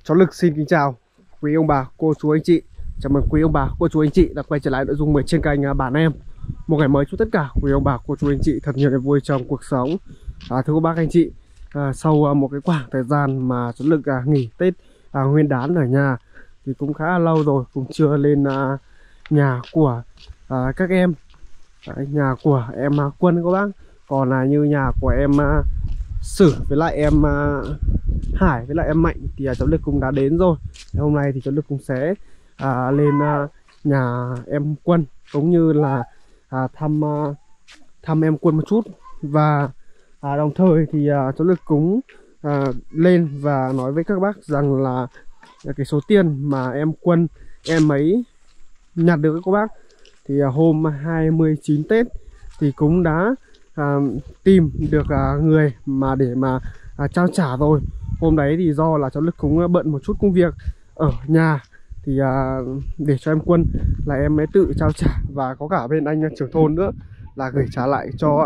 Cháu Lực xin kính chào quý ông bà, cô chú anh chị. Chào mừng quý ông bà, cô chú anh chị đã quay trở lại nội dung mới trên kênh Bản Em. Một ngày mới chúc tất cả quý ông bà, cô chú anh chị thật nhiều niềm vui trong cuộc sống. Thưa các bác anh chị, sau một cái khoảng thời gian mà cháu Lực nghỉ Tết Nguyên đán ở nhà thì cũng khá là lâu rồi, cũng chưa lên nhà của các em. Nhà của em Quân các bác, còn là như nhà của em Sử với lại em Hải với lại em Mạnh thì cháu Lực cũng đã đến rồi. Hôm nay thì cháu Lực cũng sẽ lên nhà em Quân cũng như là thăm em Quân một chút. Và đồng thời thì cháu Lực cũng lên và nói với các bác rằng là cái số tiền mà em Quân em ấy nhặt được các bác thì hôm 29 Tết thì cũng đã tìm được người mà để mà trao trả rồi. Hôm đấy thì do là cháu Lực cũng bận một chút công việc ở nhà thì để cho em Quân là em ấy tự trao trả, và có cả bên anh trưởng thôn nữa là gửi trả lại cho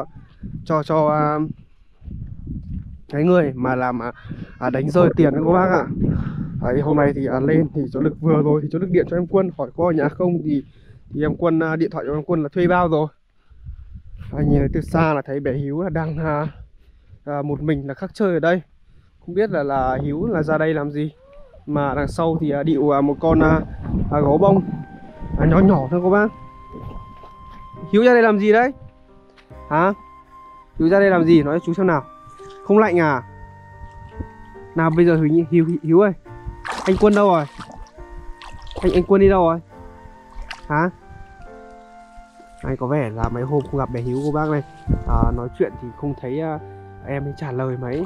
cái người mà làm đánh rơi tiền đó các bác ạ. Đấy, hôm nay thì lên thì cháu Lực vừa rồi thì cháu Lực điện cho em Quân hỏi có ở nhà không, thì em Quân điện thoại cho em Quân là thuê bao rồi. Nhìn thấy từ xa là thấy bé Hiếu là đang một mình là khắc chơi ở đây. Không biết là Hiếu là ra đây làm gì, mà đằng sau thì điệu một con gấu bông nhỏ nhỏ thôi các bác. Hiếu ra đây làm gì đấy hả? Hiếu ra đây làm gì, nói cho chú xem nào. Không lạnh à? Nào bây giờ Hiếu ơi, anh Quân đâu rồi? Anh Quân đi đâu rồi hả? Anh có vẻ là mấy hôm không gặp bé Hiếu cô bác này, nói chuyện thì không thấy em ấy trả lời mấy.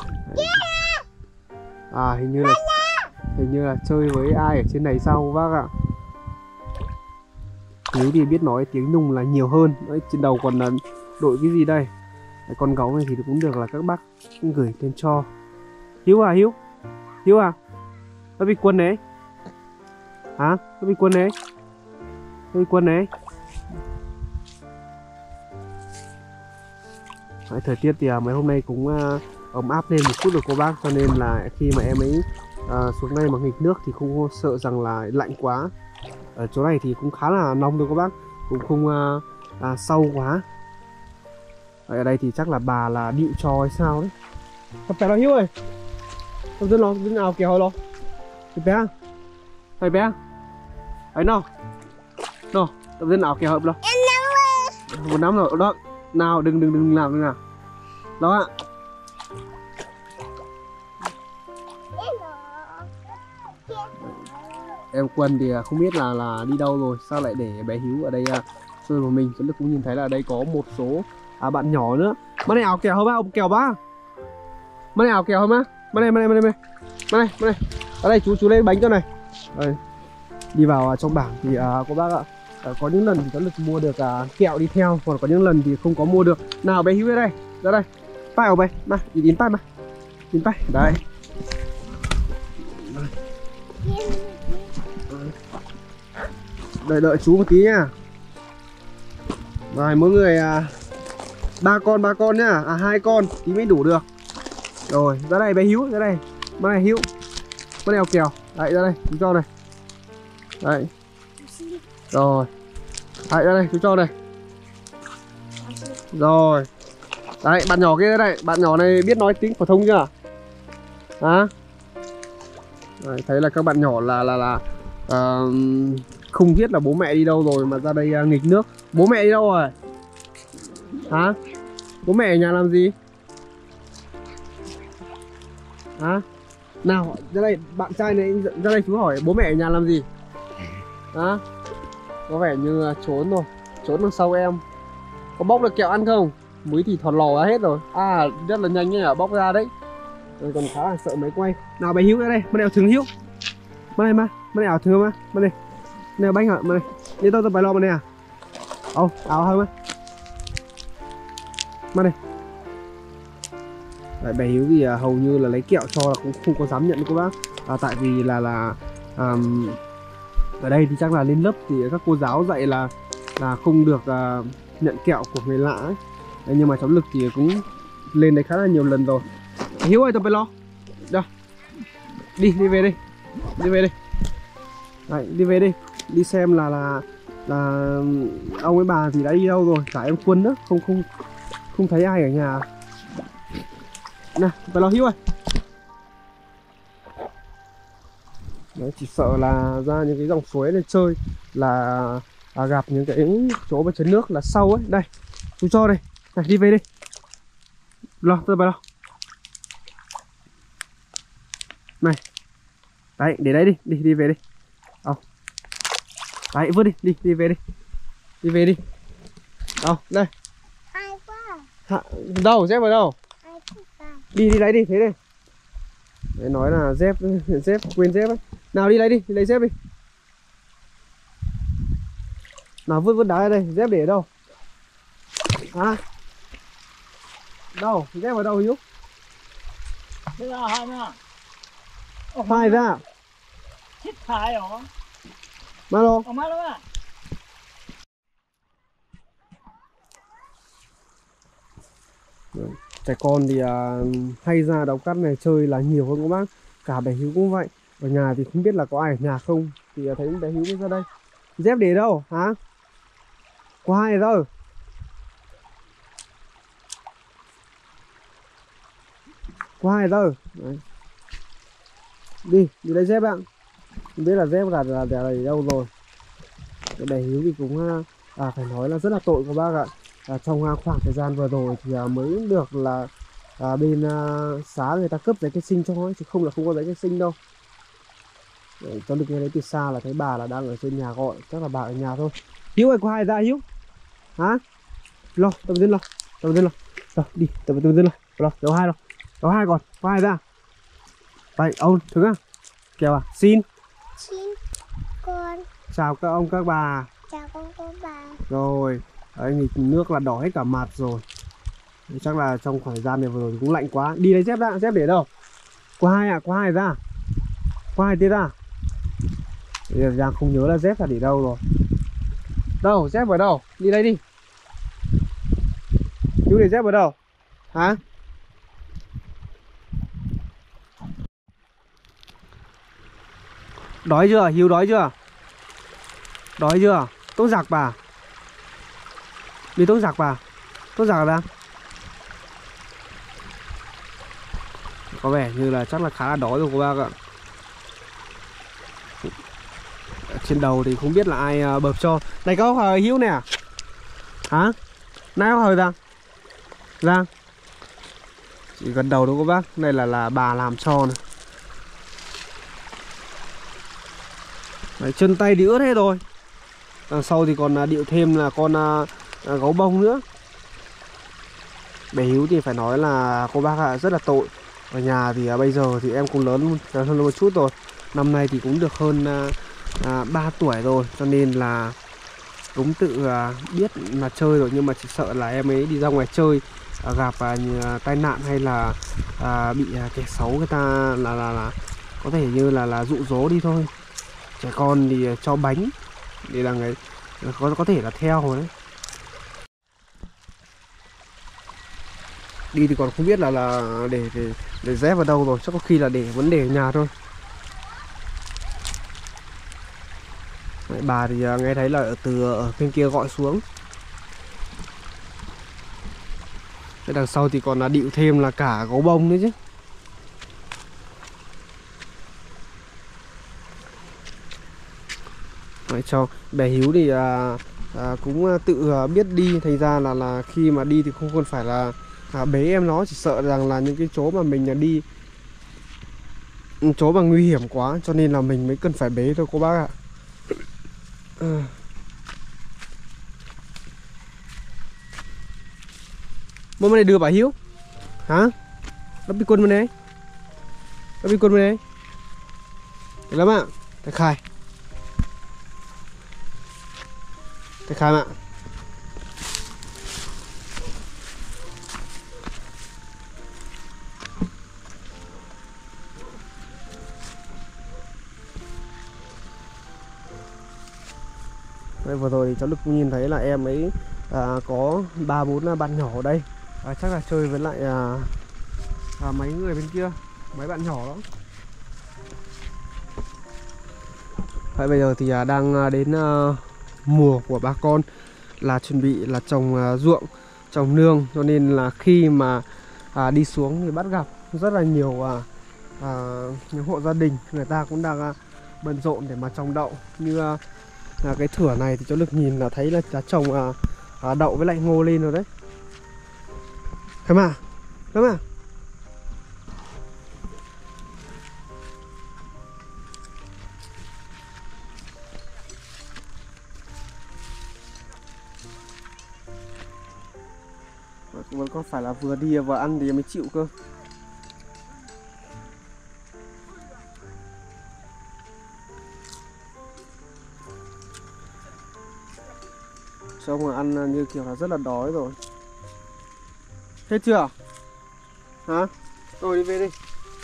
Hình như là chơi với ai ở trên này sao cô bác ạ. Hiếu thì biết nói tiếng Nùng là nhiều hơn. Đấy, trên đầu còn đội cái gì đây? Cái con gấu này thì cũng được là các bác gửi tên cho. Hiếu à? Hiếu à? Nó bị Quân đấy hả? Nó bị Quân đấy. Nó bị Quân đấy. Đấy, thời tiết thì mấy hôm nay cũng ấm áp lên một chút rồi cô bác, cho nên là khi mà em ấy xuống đây mà nghịch nước thì không sợ rằng là lạnh quá. Ở chỗ này thì cũng khá là nóng rồi các bác, cũng không sâu quá. Ở đây thì chắc là bà là điệu trò hay sao đấy. Tập bé nó Hiếu ơi, tập dân nào kéo nó tập bé thầy bé ấy nào tập dân nào kéo hợp đâu một năm rồi đó. Nào đừng làm nào đó ạ. Em Quân thì không biết là đi đâu rồi, sao lại để bé Hiếu ở đây chơi một mình. Cháu Lực cũng nhìn thấy là ở đây có một số bạn nhỏ nữa. Mà này ảo kèo không á, ông kèo ba. Mà này ảo kèo không á. Mà này. Ở đây chú lấy bánh cho này. Đây. Đi vào trong bảng thì cô bác ạ, có những lần thì cháu Lực mua được kẹo đi theo, còn có những lần thì không có mua được. Nào bé Hiếu ra đây tay ở đây này, nhìn tay mà nhìn tay đấy. Đợi chú một tí nha. Rồi mỗi người ba con nhá, 2 con tí mới đủ được. Rồi ra đây bé Hiếu, ra đây. Mà này Hiếu, mà này kèo đấy, ra đây chú cho này đấy. Rồi đấy, ra đây chú cho này. Rồi đấy, bạn nhỏ kia đây, bạn nhỏ này biết nói tiếng phổ thông chưa hả? Đấy, thấy là các bạn nhỏ là không biết là bố mẹ đi đâu rồi mà ra đây nghịch nước. Bố mẹ đi đâu rồi hả? Bố mẹ ở nhà làm gì hả? Nào ra đây, bạn trai này ra đây chú hỏi bố mẹ ở nhà làm gì hả? Có vẻ như trốn rồi, trốn đằng sau em. Có bóc được kẹo ăn không? Mới thì thọt lò ra hết rồi. Rất là nhanh nhỉ, bóc ra đấy. Rồi còn khá là sợ máy quay. Nào bé Hiếu ra đây, mà đèo trứng Hiếu. Mà này ảo trứng mà. Mà này. Này bánh hả? Mà này. Đi tôi bài lo mà này à? Áo hơn á. Mà này. Đấy, bé Hiếu thì hầu như là lấy kẹo cho là cũng không có dám nhận các bác. Tại vì là ở đây thì chắc là lên lớp thì các cô giáo dạy là không được nhận kẹo của người lạ ấy. Đấy, nhưng mà cháu Lực thì cũng lên đấy khá là nhiều lần rồi. Hiếu ơi, tôi phải lo. Đâu. Đi về đi. Đi về đi. Đấy, đi về đi. Đi xem là ông với bà thì đã đi đâu rồi, cả em Quân nữa, không thấy ai ở nhà. Này, phải lo Hiếu ơi. Đấy, chỉ sợ là ra những cái dòng suối này chơi là gặp những cái chỗ mà chấn nước là sâu ấy. Đây, tôi cho đây. Này, đi về đi. Lo, tôi vào lo. Này. Đấy, để đấy đi, đi về đi. Đấy, vứt đi về đi. Đi về đi. Đây. Ai quá. Đâu, dép vào đâu? Ai quá. Đi lấy đi, thế đây. Đấy, nói là dép quên dép ấy. Nào đi lấy dép đi. Nào vứt đá ở đây, dép để ở đâu? Đâu, dép vào đâu Hiếu? Hai ra. Malo. Trẻ con thì hay ra đống cát này chơi là nhiều hơn các bác. Cả bé Hiếu cũng vậy. Ở nhà thì không biết là có ai ở nhà không. Thì thấy bé Hiếu mới ra đây. Dép để đâu hả? Có ai ở đâu? Có ai ở đâu? Đấy. Đi lấy dép bạn. Không biết là dép là ở đâu rồi. Cái bé Hiếu thì cũng phải nói là rất là tội các bác ạ. Trong khoảng thời gian vừa rồi thì mới được là bên xá người ta cấp giấy khai sinh cho ấy, chứ không là không có giấy khai sinh đâu. Để cho được nghe đấy từ xa là thấy bà là đang ở trên nhà gọi, chắc là bà ở nhà thôi. Hiếu ơi, có ai ra Hiếu? Hả? Lo, tâm dân lo. Rồi đi, tâm dân lo. Lo, đầu hai còn, có ai ra? Vậy ông thử á. Kèo xin con. Chào các ông các bà. Chào con cô bà. Rồi, đấy, nghịch nước là đỏ hết cả mặt rồi. Chắc là trong khoảng thời gian này vừa rồi cũng lạnh quá. Đi lấy dép ra, dép để đâu? Có hai ra. Có hai tiết ra. Bây giờ Giang không nhớ là dép là để đâu rồi. Đâu, dép ở đâu? Đi đây đi. Hiếu để dép ở đâu? Hả? Đói chưa? Hiếu đói chưa? Đói chưa? Tốt giặc bà. Đi tốt giặc bà. Tốt giặc ra. Có vẻ như là chắc là khá là đói rồi các bác ạ. Trên đầu thì không biết là ai bợp cho. Này có hời Hiếu nè. Hả? Này có hời Giang. Chỉ gần đầu đâu các bác. Này là bà làm cho này. Đấy, chân tay thì ướt hết rồi. Đằng sau thì còn điệu thêm là con gấu bông nữa. Bé Hiếu thì phải nói là cô bác rất là tội. Ở nhà thì bây giờ thì em cũng lớn hơn một chút rồi. Năm nay thì cũng được hơn 3 tuổi rồi. Cho nên là cũng tự biết là chơi rồi. Nhưng mà chỉ sợ là em ấy đi ra ngoài chơi gặp tai nạn hay là bị kẻ xấu người ta là có thể như là dụ dỗ đi thôi. Trẻ con thì cho bánh để là người có thể là theo rồi đấy. Đi thì còn không biết là để dép vào đâu rồi, chắc có khi là để vấn đề ở nhà thôi. Đấy, bà thì nghe thấy là ở bên kia gọi xuống. Cái đằng sau thì còn là điệu thêm là cả gấu bông nữa chứ. Đấy, cho bé Hiếu thì cũng tự biết đi, thành ra là khi mà đi thì không còn phải là bế em nó, chỉ sợ rằng là những cái chỗ mà mình đi chỗ mà nguy hiểm quá, cho nên là mình mới cần phải bế thôi cô bác ạ. Bố này đưa bà Hiếu hả? Nó bị quân bên đấy. Được lắm ạ. Thầy Khai ạ. Đấy, vừa rồi thì cháu Lực nhìn thấy là em ấy có 3-4 bạn nhỏ ở đây. Chắc là chơi với lại mấy người bên kia, mấy bạn nhỏ đó. Vậy bây giờ thì đang đến mùa của bà con là chuẩn bị là trồng ruộng, trồng nương, cho nên là khi mà đi xuống thì bắt gặp rất là nhiều những hộ gia đình người ta cũng đang bận rộn để mà trồng đậu. Như cái thửa này thì cháu được nhìn là thấy là đã trồng đậu với lại ngô lên rồi đấy. Thơm à? Thơm à? Vẫn còn phải là vừa đi vừa ăn thì mới chịu cơ. Trông mà ăn như kiểu là rất là đói rồi. Hết chưa? Hả? Rồi đi về đi.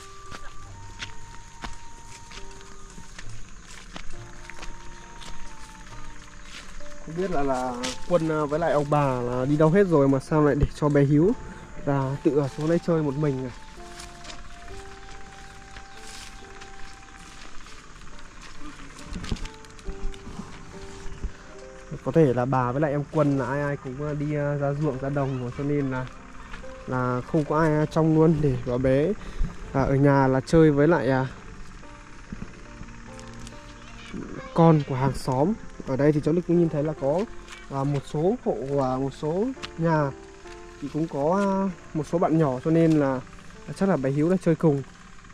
Không biết là Quân với lại ông bà là đi đâu hết rồi mà sao lại để cho bé Hiếu là tự ở xuống đây chơi một mình à? Có thể là bà với lại em Quân là ai cũng đi ra ruộng ra đồng rồi, cho nên là không có ai trong luôn, để có bé ở nhà là chơi với lại con của hàng xóm. Ở đây thì cháu Đức cũng nhìn thấy là có một số hộ và một số nhà thì cũng có một số bạn nhỏ, cho nên là chắc là bé Hiếu đã chơi cùng.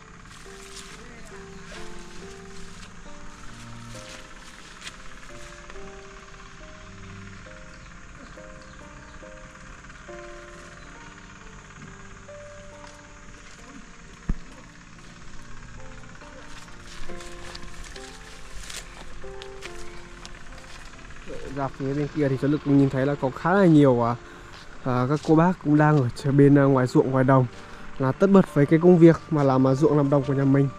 Ra phía bên kia thì cháu Lực cũng nhìn thấy là có khá là nhiều các cô bác cũng đang ở bên ngoài ruộng ngoài đồng, là tất bật với cái công việc mà làm ruộng làm đồng của nhà mình.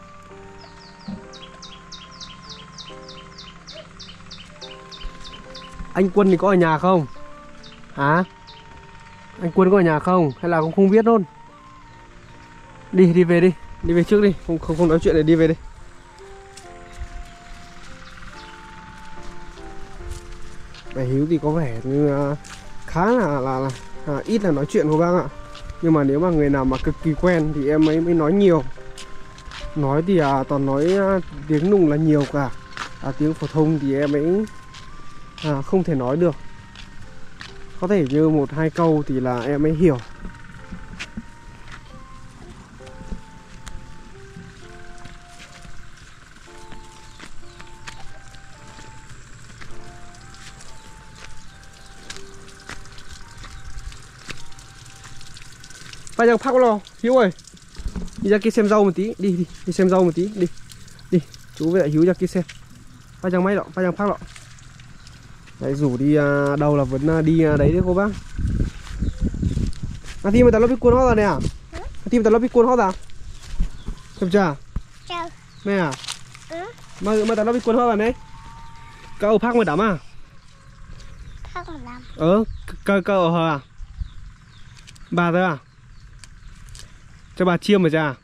Anh Quân thì có ở nhà không? Hả? Anh Quân có ở nhà không? Hay là cũng không biết luôn? Đi về đi, đi về trước đi, không nói chuyện để đi về đi. Bé Hiếu thì có vẻ như khá là ít là nói chuyện của bác ạ. Nhưng mà nếu mà người nào mà cực kỳ quen thì em ấy mới nói nhiều. Nói thì toàn nói tiếng Nùng là nhiều cả, tiếng phổ thông thì em ấy không thể nói được. Có thể như 1-2 câu thì là em ấy hiểu. Bây giờ phát lo Hiếu ơi, đi ra kia xem rau một tí, đi xem rau một tí, đi chú với lại Hiếu ra kia xem. Phát chẳng mấy đó, phát chẳng phát đó. Đấy, rủ đi đâu là vẫn đi đấy đấy cô bác. Thì mà ta lắp biết cuốn hót rồi nè à? Thì mà ta lắp biết cuốn hót à? Xem chưa? Nè à? Mà ta lắp biết cuốn hót rồi đấy. Cậu phát mới đắm à? Phát mà đắm. Cậu ở hờ à? Bà thôi à? Cho bà chiêm rồi cha?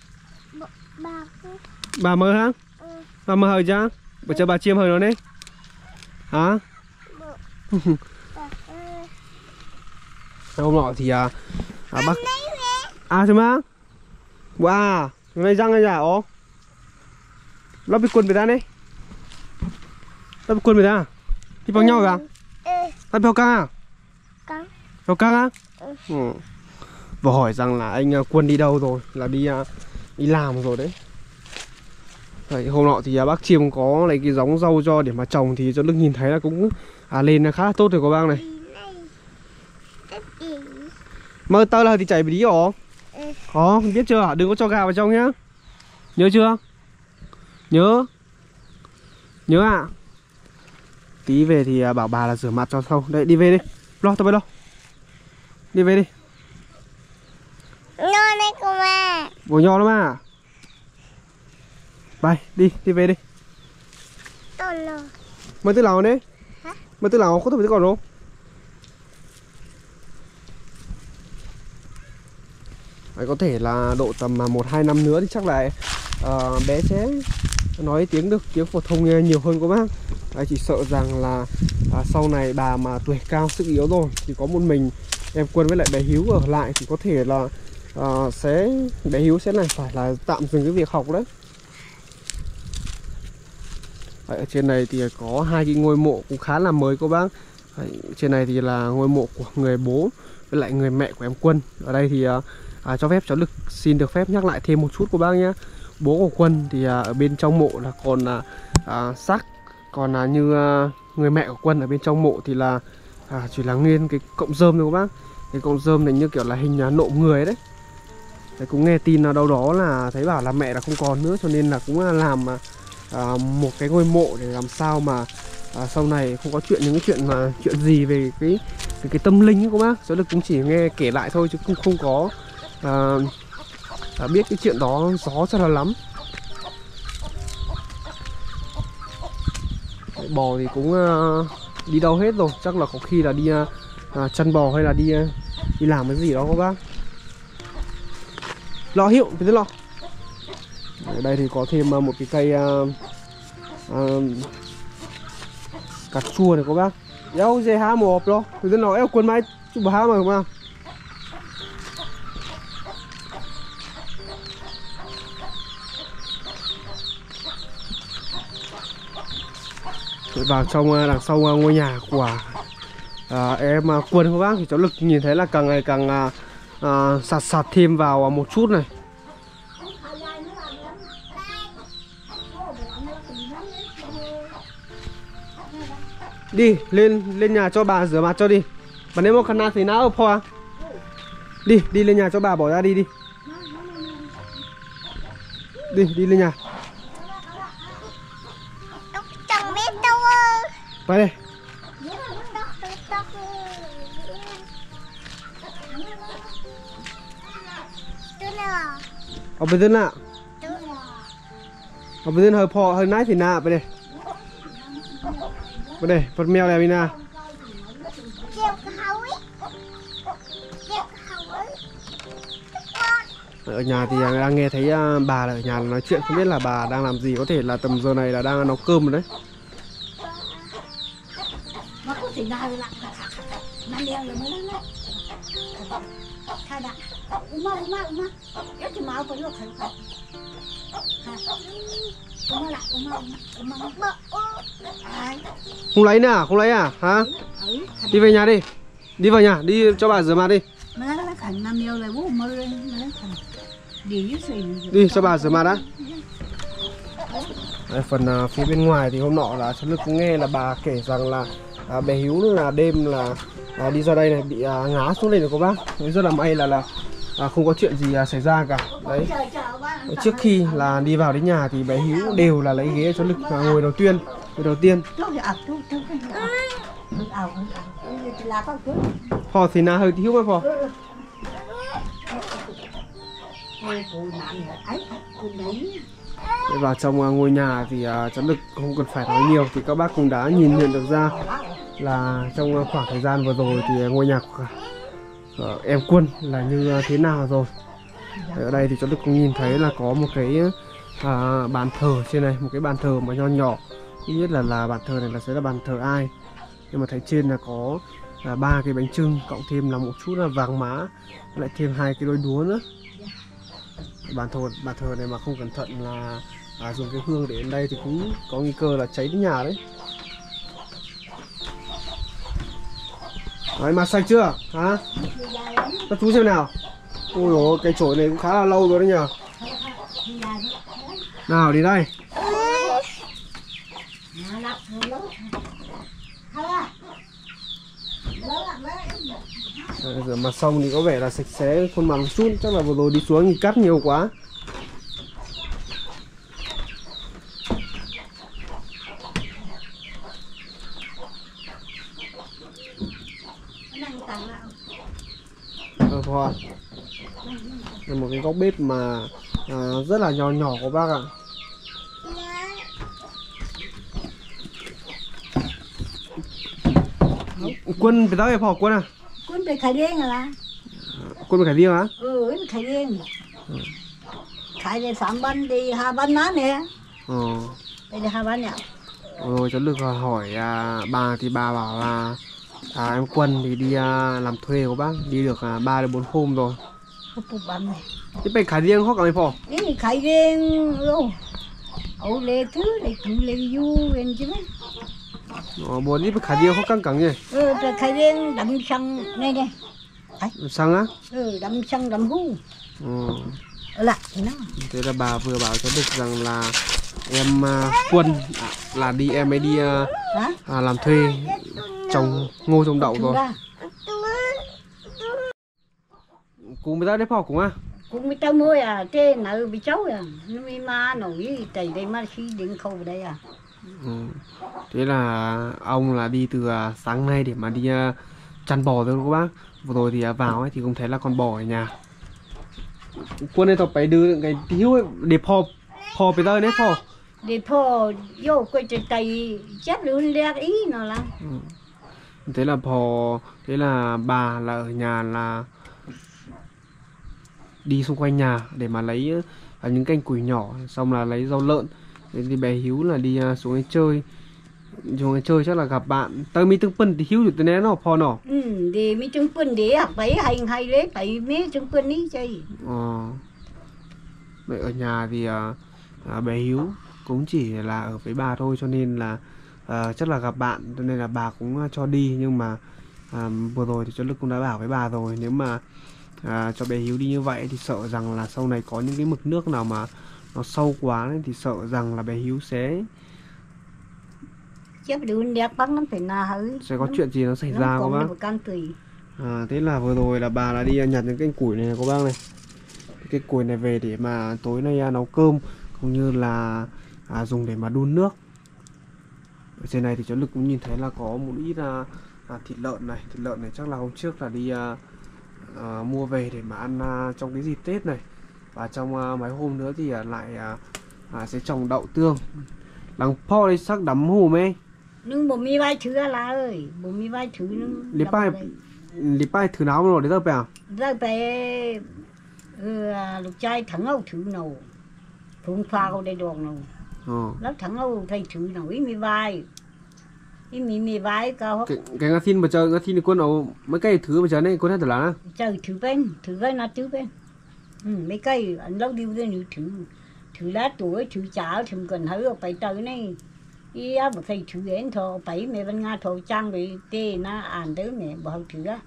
Bà mơ hả? Bà mơ hơi cha? Bà cho bà chiêm hơi nó đấy. Hả? Hôm nọ thì bác thế má. Wow, này răng này giả ó. Lắp cái quần về ra đấy. Lắp cái quần về ra. Đi vào nhau kìa. Lắp vào căng à? Vào căng á? Và hỏi rằng là anh Quân đi đâu rồi, là đi làm rồi đấy. Đấy, hôm nọ thì bác Chiêm có lấy cái giống rau cho để mà trồng thì cho Đức nhìn thấy là cũng lên khá là tốt rồi các bác này. Mà tao là thì chảy bí hả? Có, biết chưa? Đừng có cho gà vào trong nhá. Nhớ chưa? Nhớ ạ. Tí về thì bảo bà là rửa mặt cho xong. Đấy, đi về đi. Lo, tao về lo. Đi về đi. Nho này cô mà. Bố nho lắm à? Bay, đi về đi. Mới từ nào đấy? Hả? Mới từ nào có thể còn không? Đấy, có thể là độ tầm 1-2 năm nữa thì chắc là bé sẽ nói tiếng được tiếng phổ thông nghe nhiều hơn các bác. Đấy, chỉ sợ rằng là sau này bà mà tuổi cao sức yếu rồi thì có một mình em Quân với lại bé Hiếu ở lại thì có thể là bé Hiếu sẽ phải là tạm dừng cái việc học đấy. Đấy, ở trên này thì có hai cái ngôi mộ cũng khá là mới các bác. Đấy, trên này thì là ngôi mộ của người bố với lại người mẹ của em Quân. Ở đây thì cho phép cháu xin được phép nhắc lại thêm một chút các bác nhé. Bố của Quân thì ở bên trong mộ là còn xác, còn như người mẹ của Quân ở bên trong mộ thì là chỉ là nguyên cái cọng rơm thôi các bác. Cái cọng rơm này như kiểu là hình nộm người đấy. Đấy, cũng nghe tin đâu đó là thấy bảo là mẹ là không còn nữa, cho nên là cũng làm một cái ngôi mộ để làm sao mà sau này không có những cái chuyện gì về cái tâm linh ấy các bác. Cháu cũng chỉ nghe kể lại thôi chứ cũng không có biết cái chuyện đó gió cho là lắm. Đấy, bò thì cũng đi đâu hết rồi, chắc là có khi là đi chăn bò hay là đi làm cái gì đó các bác. Lọ hiệu thì lọ. Ở đây thì có thêm một cái cây cà chua này các bác. Eo dê há một hộp đó. Thì nó eo Quân mai chụp há mà không. Vào trong đằng sau ngôi nhà của em Quân các bác thì cháu Lực nhìn thấy là càng ngày càng sạt thêm vào một chút này. Đi lên nhà cho bà rửa mặt cho đi. Bà nếu một khăn nào thì nào ở phò. Đi lên nhà cho bà bỏ ra đi. Đi lên nhà. Chẳng biết đâu ơi. Vào đây. Ở bên đây nào. Ở bên đây hơi phò hơi nái thì nào bên đây. Bên đây, con mèo này bên nào. Ở nhà thì đang nghe thấy bà ở nhà nói chuyện, không biết là bà đang làm gì, có thể là tầm giờ này là đang nấu cơm rồi đấy. Không lấy nè, không lấy à? Hả? Đi về nhà đi. Đi vào nhà, đi cho bà rửa mặt đi. Đi cho bà rửa mặt đã. Đấy, phần phía bên ngoài thì hôm nọ là cháu Lực cũng nghe là bà kể rằng là bé Hiếu là đêm là đi ra đây này bị ngã xuống đây rồi các bác. Đấy, rất là may là không có chuyện gì xảy ra cả. Đấy. Trước khi là đi vào đến nhà thì bé Hiếu đều là lấy ghế cho Lực ngồi đầu tiên. Phò thì nào hơi thiếu mà phò. Vào trong ngôi nhà thì cháu Lực không cần phải nói nhiều thì các bác cũng đã nhìn nhận được ra là trong khoảng thời gian vừa rồi thì ngôi nhà của em Quân là như thế nào rồi. Ở đây thì cháu Lực cũng nhìn thấy là có một cái bàn thờ trên này, một cái bàn thờ mà nho nhỏ, không biết là bàn thờ này là sẽ là bàn thờ ai. Nhưng mà thấy trên là có 3 cái bánh chưng cộng thêm là một chút là vàng má, lại thêm 2 cái đôi đũa nữa. Bàn thờ này mà không cẩn thận là dùng cái hương để đến đây thì cũng có nguy cơ là cháy đến nhà đấy. Đấy, mặt sạch chưa hả? Các chú xem nào. Ôi dồi, cái chổi này cũng khá là lâu rồi đấy nhờ. Nào đi đây. Rửa mặt xong thì có vẻ là sạch sẽ khuôn mặt một chút, chắc là vừa rồi đi xuống thì cắt nhiều quá. Thôi. Một cái góc bếp mà rất là nhỏ nhỏ của bác ạ. Quân phải tới phò Quân à? Quân bị khai riêng à? Quân bị khai riêng hả? Khai riêng. Khai riêng 3 ban đi 2 ban má nè. Đây là hai bán nhỉ? Rồi cháu được hỏi bà thì bà bảo là em Quân thì đi làm thuê của bác đi được 3 đến 4 hôm rồi. Không phục bán này. Thế phải khải riêng hoặc là phò? Ini khai riêng luôn. Ồ lê thứ này cũng lê du bên chứ mấy. Buồn đi phải khải riêng hoặc căng cẳng nhỉ? Khai riêng đậm xăng này này. Xăng á? Đậm xăng đậm hu. Lại nó. Thế là bà vừa bảo cho được rằng là em Quân là đi em ấy đi làm thuê trồng ngô trồng đậu rồi. Cùng với ra đấy phò cũng cũng mới tao mua trên nợ bị cháu nó mới ma nổi tại đây mà khi điện khâu đây Thế là ông là đi từ sáng nay để mà đi chăn bò thôi các bác. Vừa rồi thì vào ấy thì cũng thấy là con bò ở nhà. Quân này tập phải đưa cái thiếu ấy để phò bây giờ đấy phò. Để phò vô quay tay chết luôn lẹ ý nó là. Thế là phò, thế là bà là ở nhà là đi xung quanh nhà để mà lấy những cành củi nhỏ, xong là lấy rau lợn. Thế thì bé Hiếu là đi xuống ấy chơi. Xuống ấy chơi chắc là gặp bạn. Tới mi tương phân thì Hiếu được tên nó phò nó. Để mi tương phân để bảy hành hay lấy bảy mấy tương phân ý chơi. Vậy ở nhà thì bé Hiếu cũng chỉ là ở với bà thôi, cho nên là chắc là gặp bạn, cho nên là bà cũng cho đi. Nhưng mà vừa rồi thì cháu Lực cũng đã bảo với bà rồi, nếu mà cho bé Hiếu đi như vậy thì sợ rằng là sau này có những cái mực nước nào mà nó sâu quá ấy, thì sợ rằng là bé Hiếu sẽ có chuyện gì nó xảy ra các bác. Thế là vừa rồi là bà là đi nhặt những cái củi này các bác này. Cái củi này về để mà tối nay nấu cơm, cũng như là dùng để mà đun nước. Ở trên này thì cháu Lực cũng nhìn thấy là có một ít thịt lợn này. Thịt lợn này chắc là hôm trước là đi mua về để mà ăn trong cái dịp Tết này. Và trong mấy hôm nữa thì lại sẽ trồng đậu tương. Lăng pho đây sắc đắm hù mê. Nhưng bố mi vai thứ là ơi, bố mi vai thứ Lý bài thứ nào rồi đấy đâu bè? Ra bé lục trai thắng Âu thứ nào. Phùng pha đây đòn nào. Lớp thắng Âu thầy thứ nào ý mi vai. Ý mi vai cao. Cái ngã xin mà chờ ngã xin thì quân nào mấy cây thứ mà chờ này quân hết rồi là chờ thứ bên là thứ bên. Mấy cây anh lâu đi với thứ lá tuổi thứ chảo thì cần hở phải tới này. Ý á một thầy thứ đến thọ bảy mẹ bên Nga thọ trang bị tê nó ăn tới mẹ bảo thứ á.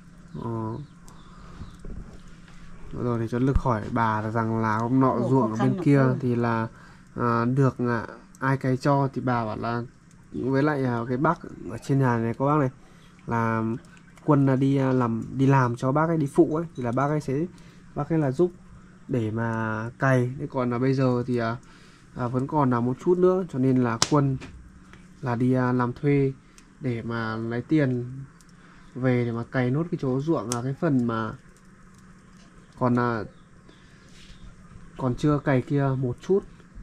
Rồi thì cháu Lực hỏi bà rằng là hôm nọ ruộng ở bên kia thì là được ai cày cho, thì bà bảo là với lại cái bác ở trên nhà này có bác này là Quân là đi làm cho bác ấy, đi phụ ấy, thì là bác ấy là giúp để mà cày. Thế còn là bây giờ thì vẫn còn là một chút nữa, cho nên là Quân là đi làm thuê để mà lấy tiền về để mà cày nốt cái chỗ ruộng, là cái phần mà còn chưa cày kia một chút.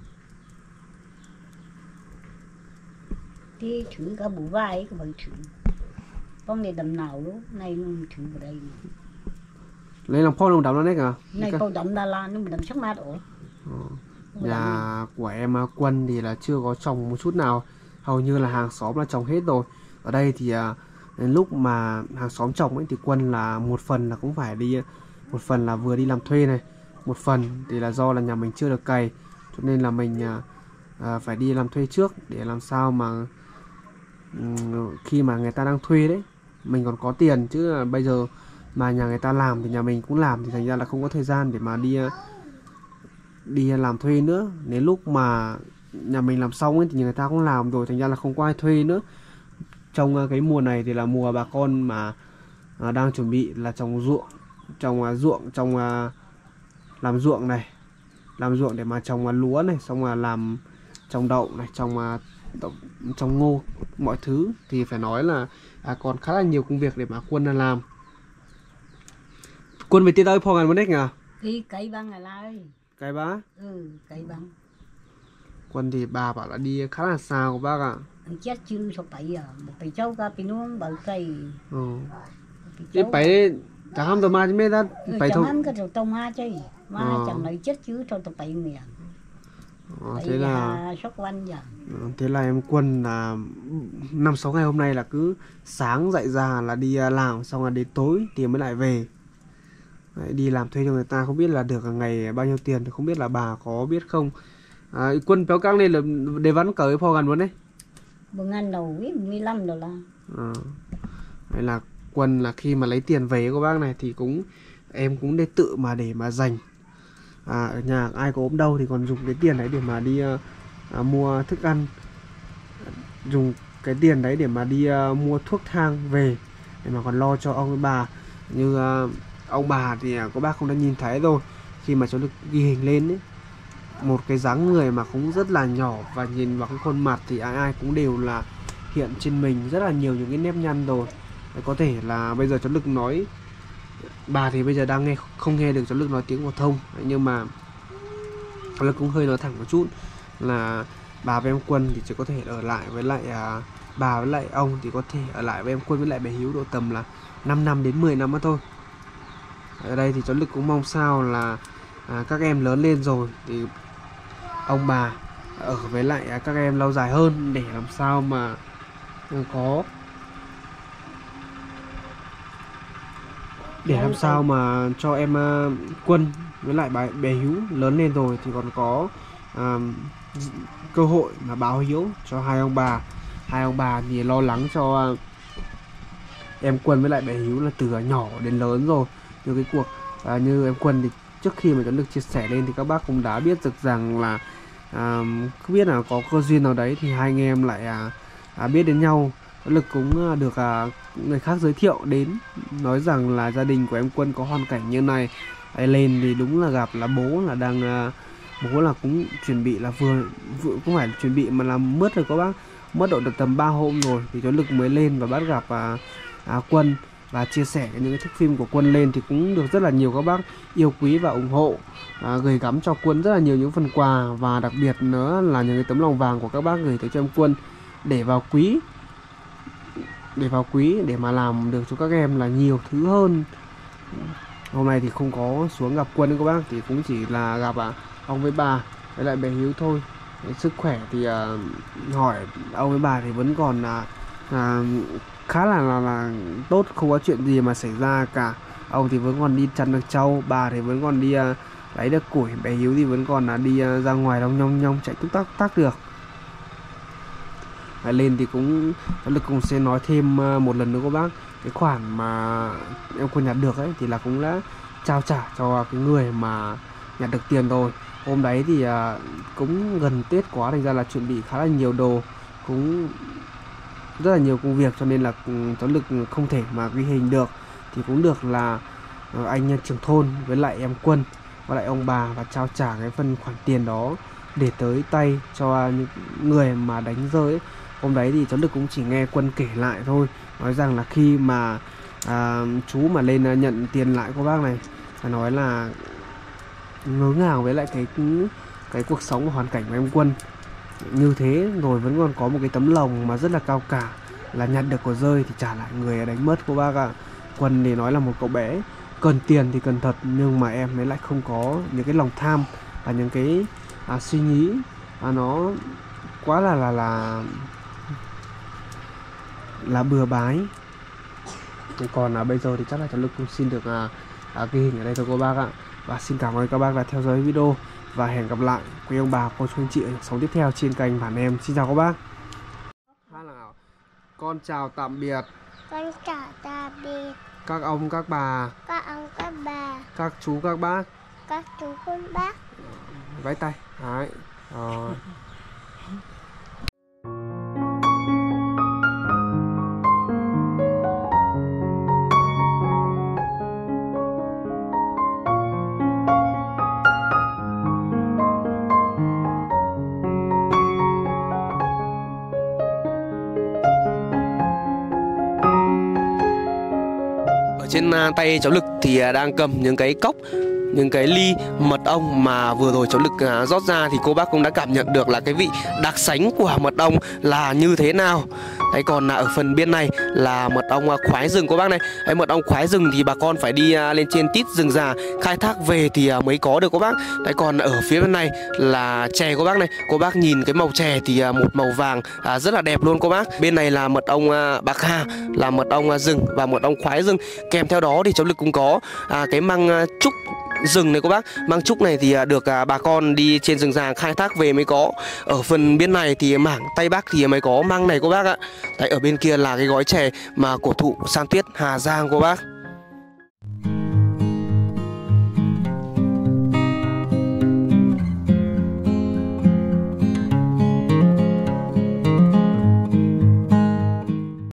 Thì thử cả bù vai cái bằng thử con này đầm nào lúc này nó thử vào đây lấy làm phô đồng đầm nó đấy cả này câu đầm Đà Lạt nó đầm sắc mát ổ. Nhà của em Quân thì là chưa có trồng một chút nào, hầu như là hàng xóm là trồng hết rồi. Ở đây thì đến lúc mà hàng xóm trồng ấy thì Quân là một phần là cũng phải đi, một phần là vừa đi làm thuê này, một phần thì là do là nhà mình chưa được cày, cho nên là mình phải đi làm thuê trước để làm sao mà khi mà người ta đang thuê đấy mình còn có tiền, chứ bây giờ mà nhà người ta làm thì nhà mình cũng làm, thì thành ra là không có thời gian để mà đi làm thuê nữa. Đến lúc mà nhà mình làm xong ấy thì người ta cũng làm rồi, thành ra là không có ai thuê nữa. Trong cái mùa này thì là mùa bà con mà đang chuẩn bị là trồng làm ruộng này, làm ruộng để mà trồng lúa này, xong là làm trồng đậu này, trồng ngô, mọi thứ thì phải nói là còn khá là nhiều công việc để mà Quân làm. Quân về tiết tới phò ngàn vấn đếch à? Cấy băng là ơi. Cấy bá? Cấy băng. Quân thì bà bảo là đi khá là xa của bác ạ. Chết chứ sao phải một phải cháu cả bị nuông bảo cây. Đi phải chẳng ham tao ma chứ mấy ta phải thôi. Chẳng ham cái tao ma chứ. Ma chẳng lấy chết chứ thôi tao phải miệng. Thế là sóc quanh giờ. Thế là em Quân là 5-6 ngày hôm nay là cứ sáng dậy ra là đi làm, xong là đến tối thì mới lại về. Đấy, đi làm thuê cho người ta không biết là được ngày bao nhiêu tiền, không biết là bà có biết không. Quân béo căng lên là để vắn cởi phò gần luôn đấy. Bữa ăn đầu biết 15 đô la. Đây là Quân là khi mà lấy tiền về của bác này thì em cũng để tự mà để mà dành. Ở nhà ai có ốm đau thì còn dùng cái tiền đấy để mà đi mua thức ăn, dùng cái tiền đấy để mà đi mua thuốc thang về để mà còn lo cho ông với bà. Như ông bà thì có bác không đã nhìn thấy rồi, khi mà cháu được ghi hình lên ấy, một cái dáng người mà cũng rất là nhỏ, và nhìn vào cái khuôn mặt thì ai cũng đều là hiện trên mình rất là nhiều những cái nếp nhăn rồi. Có thể là bây giờ cháu Lực nói, bà thì bây giờ đang không nghe được cháu Lực nói tiếng phổ thông, nhưng mà cháu Lực cũng hơi nói thẳng một chút là bà với em Quân thì chỉ có thể ở lại với lại bà với lại ông thì có thể ở lại với em Quân với lại bé Hiếu độ tầm là 5 năm đến 10 năm nữa thôi. Ở đây thì cháu Lực cũng mong sao là các em lớn lên rồi thì ông bà ở với lại các em lâu dài hơn, để làm sao mà có, để làm sao mà cho em Quân với lại bé Hiếu lớn lên rồi thì còn có cơ hội mà báo hiếu cho hai ông bà. Hai ông bà thì lo lắng cho em Quân với lại bé Hiếu là từ nhỏ đến lớn rồi. Như cái cuộc như em Quân thì trước khi mà cháu Lực chia sẻ lên thì các bác cũng đã biết được rằng là không biết là có cơ duyên nào đấy thì hai anh em lại biết đến nhau. Cháu Lực cũng được người khác giới thiệu đến, nói rằng là gia đình của em Quân có hoàn cảnh như này. Lên thì đúng là gặp là bố là đang bố là cũng chuẩn bị là vừa cũng phải chuẩn bị mà làm mất rồi các bác, mất độ được tầm 3 hôm rồi thì cháu Lực mới lên và bắt gặp Quân và chia sẻ những cái thước phim của Quân lên thì cũng được rất là nhiều các bác yêu quý và ủng hộ, gửi gắm cho Quân rất là nhiều những phần quà, và đặc biệt nữa là những cái tấm lòng vàng của các bác gửi tới cho em Quân để vào quý để mà làm được cho các em là nhiều thứ hơn. Hôm nay thì không có xuống gặp Quân các bác, thì cũng chỉ là gặp ông với bà với lại bé Hiếu thôi. Sức khỏe thì hỏi ông với bà thì vẫn còn khá là tốt, không có chuyện gì mà xảy ra cả. Ông thì vẫn còn đi chăn được trâu, bà thì vẫn còn đi lấy được củi, bé Hiếu thì vẫn còn đi ra ngoài nhong nhong chạy túc tắc được. Lên thì cũng Lực cũng sẽ nói thêm một lần nữa các bác, cái khoản mà em Quân nhặt được ấy thì là cũng đã trao trả cho cái người mà nhặt được tiền rồi. Hôm đấy thì cũng gần Tết quá, thành ra là chuẩn bị khá là nhiều đồ, cũng rất là nhiều công việc, cho nên là cháu Lực không thể mà ghi hình được. Thì cũng được là anh trưởng thôn với lại em Quân với lại ông bà và trao trả cái phần khoản tiền đó để tới tay cho những người mà đánh rơi ấy. Hôm đấy thì cháu Lực cũng chỉ nghe Quân kể lại thôi, nói rằng là khi mà chú mà lên nhận tiền lại của bác này, phải nói là ngớ ngàng với lại cái cuộc sống và hoàn cảnh của em Quân như thế, rồi vẫn còn có một cái tấm lòng mà rất là cao cả là nhặt được của rơi thì trả lại người đánh mất của bác ạ. Quân thì nói là một cậu bé cần tiền thì cần thật, nhưng mà em ấy lại không có những cái lòng tham và những cái suy nghĩ nó quá là bừa bãi. Còn bây giờ thì chắc là cháu Lực cũng xin được ghi hình ở đây thôi các bác ạ. Và xin cảm ơn các bác đã theo dõi video, và hẹn gặp lại quý ông bà, cô chú anh chị ở những sống tiếp theo trên kênh Bản Em. Xin chào các bác. Con chào tạm biệt. Con chào tạm biệt Các ông các bà, các ông các bà, các chú các bác, các chú các bác. vẫy tay. Đấy. Rồi. Trên tay cháu Lực thì đang cầm những cái cốc, những cái ly mật ong mà vừa rồi cháu Lực rót ra, thì cô bác cũng đã cảm nhận được là cái vị đặc sánh của mật ong là như thế nào. Đấy, còn ở phần bên này là mật ong khoái rừng cô bác này. Đấy, mật ong khoái rừng thì bà con phải đi lên trên tít rừng già khai thác về thì mới có được cô bác. Đấy, còn ở phía bên này là chè cô bác này. Cô bác nhìn cái màu chè thì một màu vàng rất là đẹp luôn cô bác. Bên này là mật ong bạc hà, là mật ong rừng và mật ong khoái rừng. Kèm theo đó thì cháu Lực cũng có cái măng trúc rừng này cô bác. Măng trúc này thì được bà con đi trên rừng già khai thác về mới có. Ở phần bên này thì mảng Tây Bắc thì mới có măng này cô bác ạ. Đấy, ở bên kia là cái gói chè mà cổ thụ San Tuyết Hà Giang cô bác.